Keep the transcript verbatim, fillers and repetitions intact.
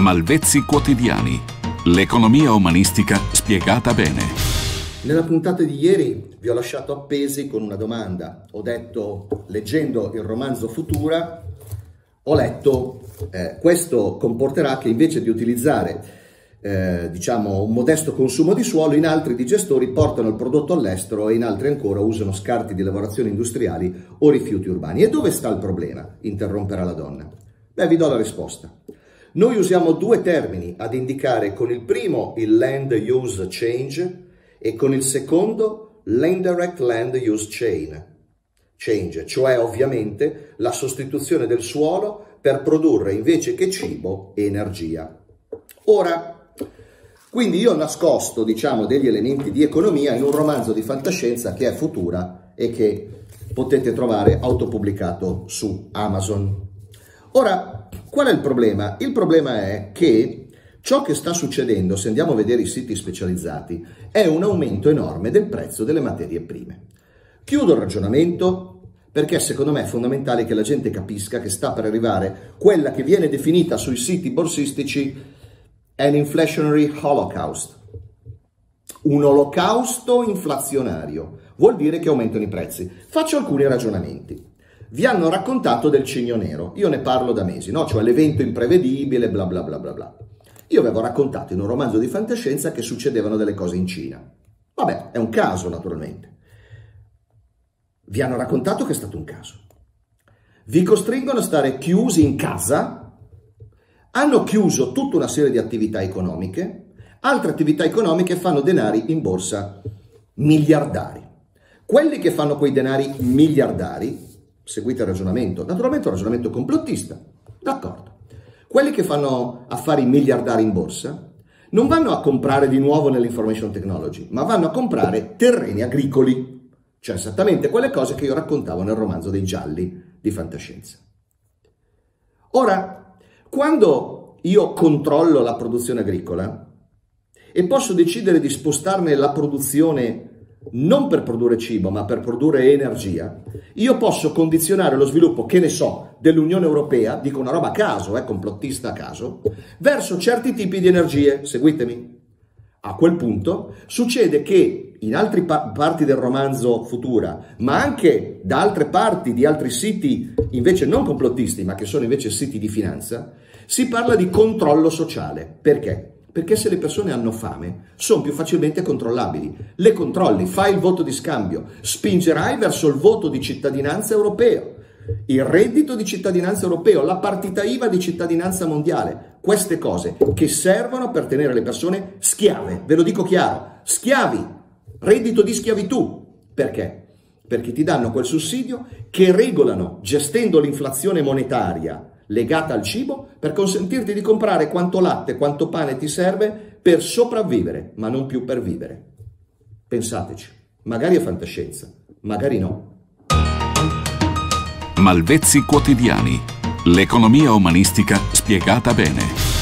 Malvezzi quotidiani. L'economia umanistica spiegata bene. Nella puntata di ieri vi ho lasciato appesi con una domanda. Ho detto, leggendo il romanzo Futura, ho letto eh, questo comporterà che invece di utilizzare eh, diciamo un modesto consumo di suolo, in altri digestori portano il prodotto all'estero e in altri ancora usano scarti di lavorazioni industriali o rifiuti urbani. E dove sta il problema? Interromperà la donna. Beh, vi do la risposta. Noi usiamo due termini ad indicare, con il primo il Land Use Change e con il secondo l'Indirect Land Use Chain. Change, cioè ovviamente la sostituzione del suolo per produrre invece che cibo energia. Ora, quindi io ho nascosto, diciamo, degli elementi di economia in un romanzo di fantascienza che è Futura e che potete trovare autopubblicato su Amazon. Ora, qual è il problema? Il problema è che ciò che sta succedendo, se andiamo a vedere i siti specializzati, è un aumento enorme del prezzo delle materie prime. Chiudo il ragionamento perché secondo me è fondamentale che la gente capisca che sta per arrivare quella che viene definita sui siti borsistici an inflationary holocaust. Un olocausto inflazionario. Vuol dire che aumentano i prezzi. Faccio alcuni ragionamenti. Vi hanno raccontato del Cigno Nero, io ne parlo da mesi, no? Cioè l'evento imprevedibile, bla bla bla bla bla. Io avevo raccontato in un romanzo di fantascienza che succedevano delle cose in Cina. Vabbè, è un caso naturalmente. Vi hanno raccontato che è stato un caso. Vi costringono a stare chiusi in casa, hanno chiuso tutta una serie di attività economiche, altre attività economiche fanno denari in borsa miliardari. Quelli che fanno quei denari miliardari, seguite il ragionamento, naturalmente è un ragionamento complottista, d'accordo. Quelli che fanno affari miliardari in borsa non vanno a comprare di nuovo nell'information technology, ma vanno a comprare terreni agricoli, cioè esattamente quelle cose che io raccontavo nel romanzo dei gialli di fantascienza. Ora, quando io controllo la produzione agricola e posso decidere di spostarne la produzione non per produrre cibo, ma per produrre energia, io posso condizionare lo sviluppo, che ne so, dell'Unione Europea, dico una roba a caso, eh, complottista a caso, verso certi tipi di energie, seguitemi. A quel punto succede che in altre pa- parti del romanzo Futura, ma anche da altre parti di altri siti invece non complottisti, ma che sono invece siti di finanza, si parla di controllo sociale. Perché? Perché se le persone hanno fame, sono più facilmente controllabili. Le controlli, fai il voto di scambio, spingerai verso il voto di cittadinanza europeo, il reddito di cittadinanza europeo, la partita I V A di cittadinanza mondiale. Queste cose che servono per tenere le persone schiave. Ve lo dico chiaro, schiavi, reddito di schiavitù. Perché? Perché ti danno quel sussidio che regolano, gestendo l'inflazione monetaria legata al cibo, per consentirti di comprare quanto latte, quanto pane ti serve per sopravvivere, ma non più per vivere. Pensateci, magari è fantascienza, magari no. Malvezzi quotidiani. L'economia umanistica spiegata bene.